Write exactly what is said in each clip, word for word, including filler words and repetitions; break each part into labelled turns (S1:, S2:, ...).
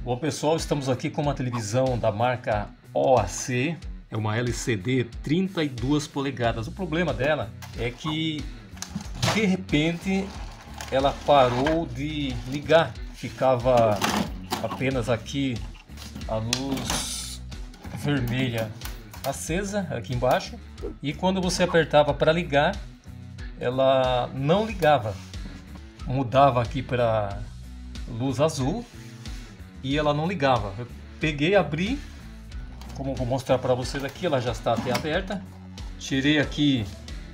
S1: Bom pessoal, estamos aqui com uma televisão da marca O A C, é uma L C D trinta e duas polegadas. O problema dela é que de repente ela parou de ligar, ficava apenas aqui a luz vermelha acesa aqui embaixo, e quando você apertava para ligar ela não ligava, mudava aqui para luz azul e ela não ligava. Eu peguei, abri, como eu vou mostrar para vocês aqui, ela já está até aberta. Tirei aqui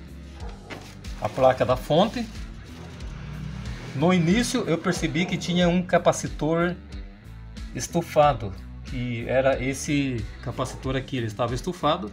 S1: a placa da fonte. No início eu percebi que tinha um capacitor estufado, que era esse capacitor aqui, ele estava estufado.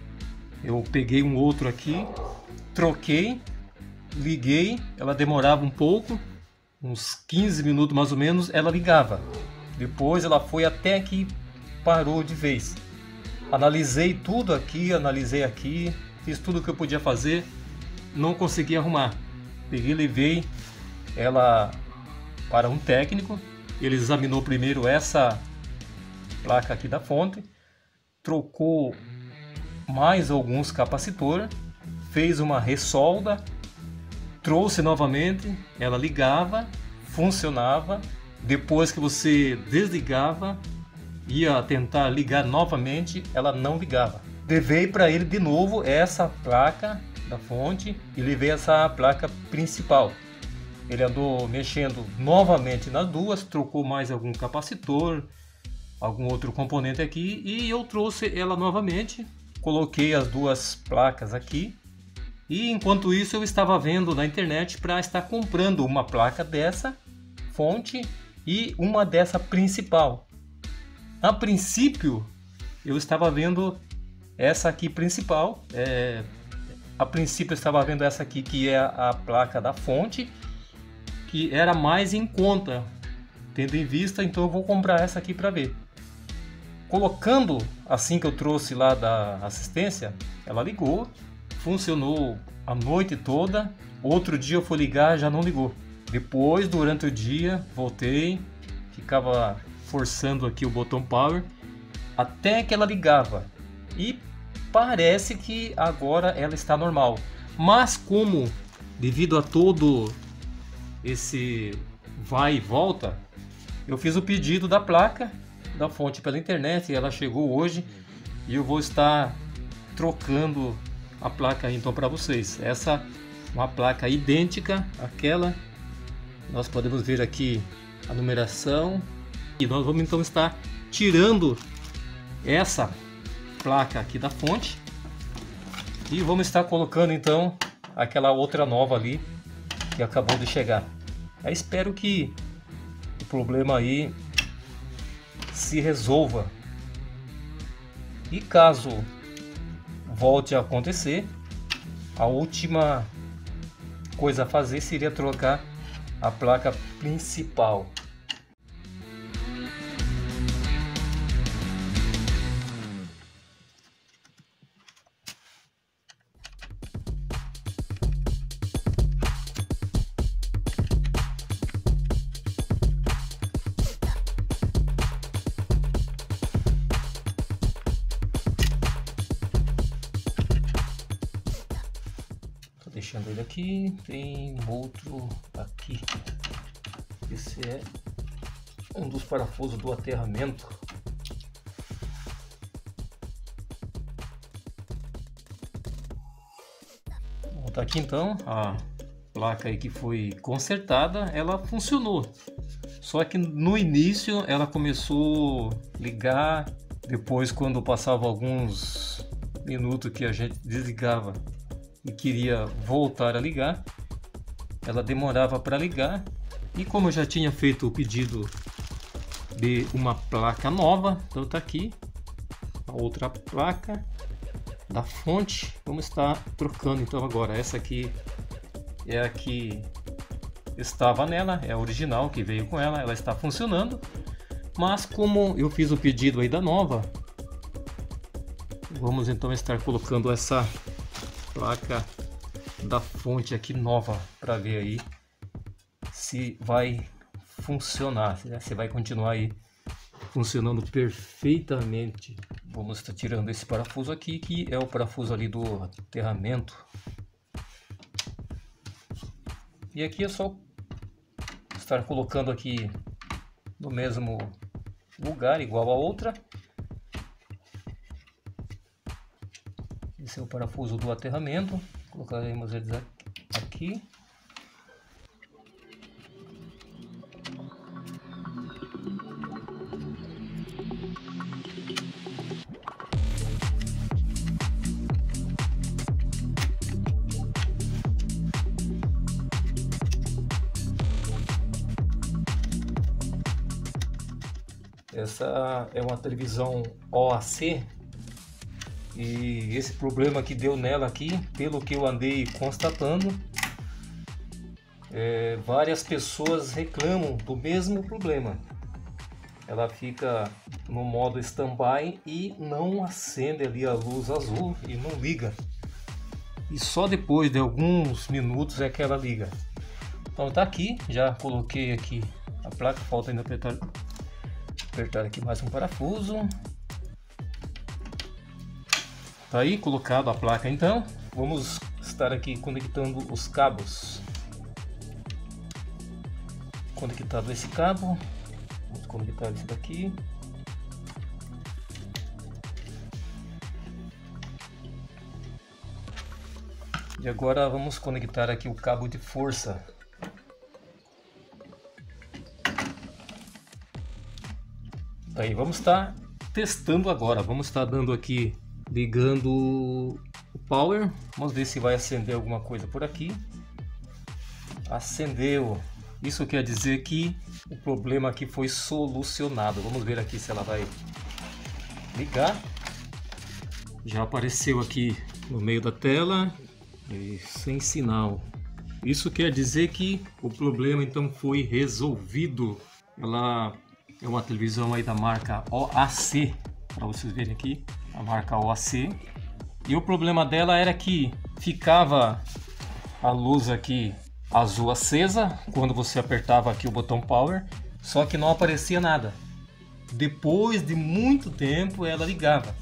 S1: Eu peguei um outro aqui, troquei, liguei, ela demorava um pouco, uns quinze minutos mais ou menos, ela ligava. Depois ela foi até que parou de vez. Analisei tudo aqui, analisei aqui, fiz tudo o que eu podia fazer, não consegui arrumar. Peguei, levei ela para um técnico, ele examinou primeiro essa placa aqui da fonte, trocou mais alguns capacitores, fez uma ressolda, trouxe novamente, ela ligava, funcionava. Depois que você desligava, ia tentar ligar novamente, ela não ligava. Levei para ele de novo essa placa da fonte e levei essa placa principal. Ele andou mexendo novamente nas duas, trocou mais algum capacitor, algum outro componente aqui, e eu trouxe ela novamente, coloquei as duas placas aqui. E enquanto isso eu estava vendo na internet para estar comprando uma placa dessa fonte e uma dessa principal. A princípio eu estava vendo essa aqui principal, é, a princípio eu estava vendo essa aqui, que é a placa da fonte, que era mais em conta, tendo em vista, então eu vou comprar essa aqui para ver. Colocando assim que eu trouxe lá da assistência, ela ligou, funcionou a noite toda. Outro dia eu fui ligar, já não ligou. Depois, durante o dia, voltei, ficava forçando aqui o botão power até que ela ligava, e parece que agora ela está normal. Mas como devido a todo esse vai e volta, eu fiz o pedido da placa da fonte pela internet e ela chegou hoje, e eu vou estar trocando a placa então para vocês. Essa é uma placa idêntica àquela, nós podemos ver aqui a numeração, e nós vamos então estar tirando essa placa aqui da fonte e vamos estar colocando então aquela outra nova ali que acabou de chegar. Eu espero que o problema aí se resolva, e caso volte a acontecer, a última coisa a fazer seria trocar a placa principal. Deixando ele aqui, tem outro aqui. Esse é um dos parafusos do aterramento. Bom, tá aqui então a placa aí que foi consertada, ela funcionou. Só que no início ela começou a ligar, depois quando passava alguns minutos que a gente desligava e queria voltar a ligar, ela demorava para ligar. E como eu já tinha feito o pedido de uma placa nova, então tá aqui a outra placa da fonte. Vamos estar trocando então agora. Essa aqui é a que estava nela, é a original que veio com ela, ela está funcionando. Mas como eu fiz o pedido aí da nova, vamos então estar colocando essa placa da fonte aqui nova para ver aí se vai funcionar, né? Se vai continuar aí funcionando perfeitamente. Vamos estar tirando esse parafuso aqui, que é o parafuso ali do aterramento. E aqui é só estar colocando aqui no mesmo lugar, igual a outra. Esse é o parafuso do aterramento. Colocaremos eles aqui. Essa é uma televisão O A C e esse problema que deu nela aqui, pelo que eu andei constatando, é, várias pessoas reclamam do mesmo problema. Ela fica no modo standby e não acende ali a luz azul e não liga. E só depois de alguns minutos é que ela liga. Então tá aqui, já coloquei aqui a placa, falta ainda apertar apertar aqui mais um parafuso. Tá aí colocado a placa. Então vamos estar aqui conectando os cabos. Conectado esse cabo, vamos conectar esse daqui. E agora vamos conectar aqui o cabo de força. Aí vamos estar testando agora, vamos estar dando aqui, ligando o power, vamos ver se vai acender alguma coisa por aqui. Acendeu, isso quer dizer que o problema aqui foi solucionado. Vamos ver aqui se ela vai ligar. Já apareceu aqui no meio da tela e sem sinal. Isso quer dizer que o problema então foi resolvido. Ela é uma televisão aí da marca O A C, para vocês verem aqui, a marca O A C. E o problema dela era que ficava a luz aqui azul acesa quando você apertava aqui o botão power, só que não aparecia nada. Depois de muito tempo ela ligava.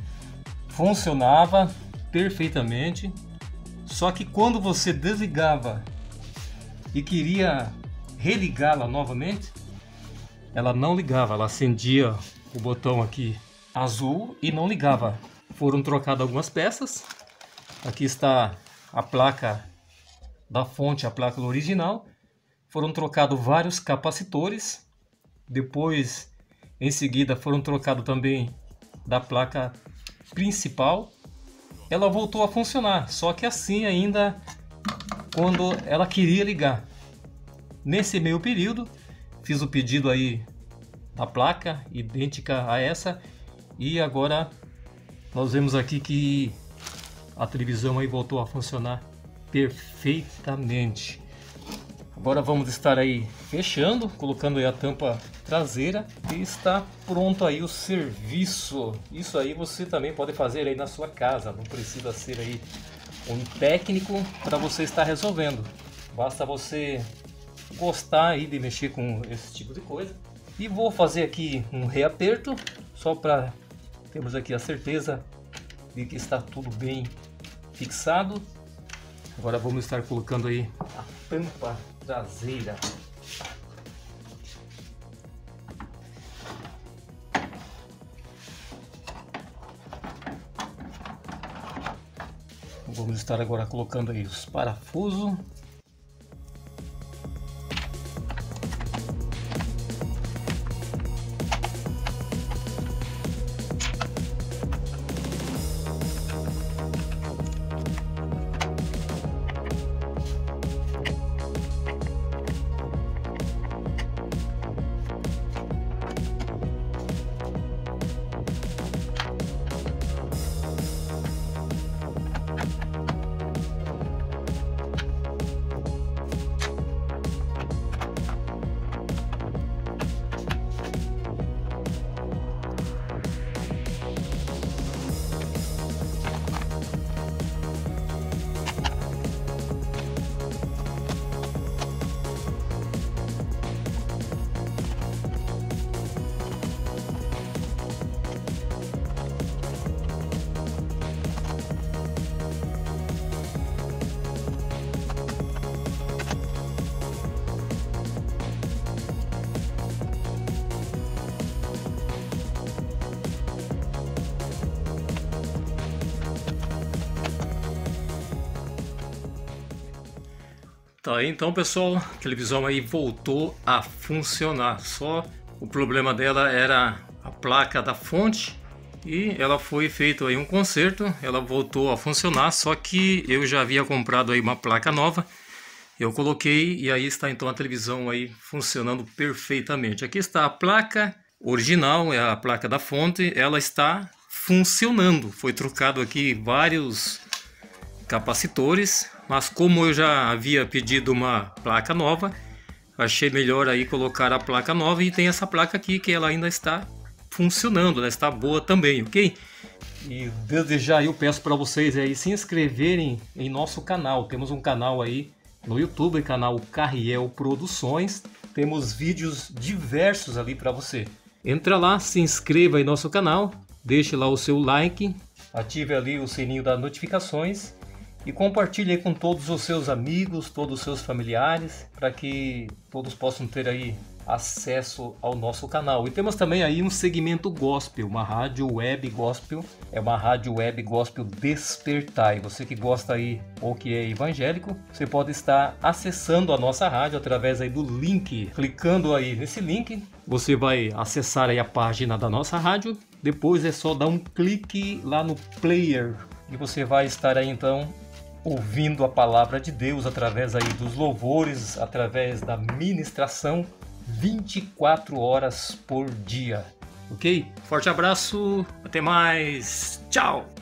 S1: Funcionava perfeitamente, só que quando você desligava e queria religá-la novamente, ela não ligava, ela acendia o botão aqui azul e não ligava. Foram trocadas algumas peças. Aqui está a placa da fonte, a placa original. Foram trocados vários capacitores. Depois, em seguida, foram trocados também da placa principal. Ela voltou a funcionar, só que assim ainda quando ela queria ligar. Nesse meio período, fiz o pedido aí da placa idêntica a essa e agora nós vemos aqui que a televisão aí voltou a funcionar perfeitamente. Agora vamos estar aí fechando, colocando aí a tampa traseira e está pronto aí o serviço. Isso aí você também pode fazer aí na sua casa, não precisa ser aí um técnico para você estar resolvendo. Basta você gostar aí de mexer com esse tipo de coisa. E vou fazer aqui um reaperto só para termos aqui a certeza de que está tudo bem fixado. Agora vamos estar colocando aí a tampa traseira. Vamos estar agora colocando aí os parafusos. Tá aí então, pessoal, a televisão aí voltou a funcionar. Só o problema dela era a placa da fonte e ela foi feito aí um conserto, ela voltou a funcionar, só que eu já havia comprado aí uma placa nova. Eu coloquei e aí está então a televisão aí funcionando perfeitamente. Aqui está a placa original, é a placa da fonte, ela está funcionando. Foi trocado aqui vários capacitores, mas como eu já havia pedido uma placa nova, achei melhor aí colocar a placa nova e tem essa placa aqui que ela ainda está funcionando, ela está boa também, ok? E desde já eu peço para vocês aí se inscreverem em nosso canal. Temos um canal aí no YouTube, canal Carriel Produções. Temos vídeos diversos ali para você. Entra lá, se inscreva em nosso canal, deixe lá o seu like, ative ali o sininho das notificações e compartilhe aí com todos os seus amigos, todos os seus familiares, para que todos possam ter aí acesso ao nosso canal. E temos também aí um segmento gospel, uma rádio web gospel, é uma rádio web gospel Despertai. Você que gosta aí ou que é evangélico, você pode estar acessando a nossa rádio através aí do link. Clicando aí nesse link, você vai acessar aí a página da nossa rádio. Depois é só dar um clique lá no player e você vai estar aí então ouvindo a palavra de Deus através aí dos louvores, através da ministração vinte e quatro horas por dia, ok? Forte abraço, até mais, tchau!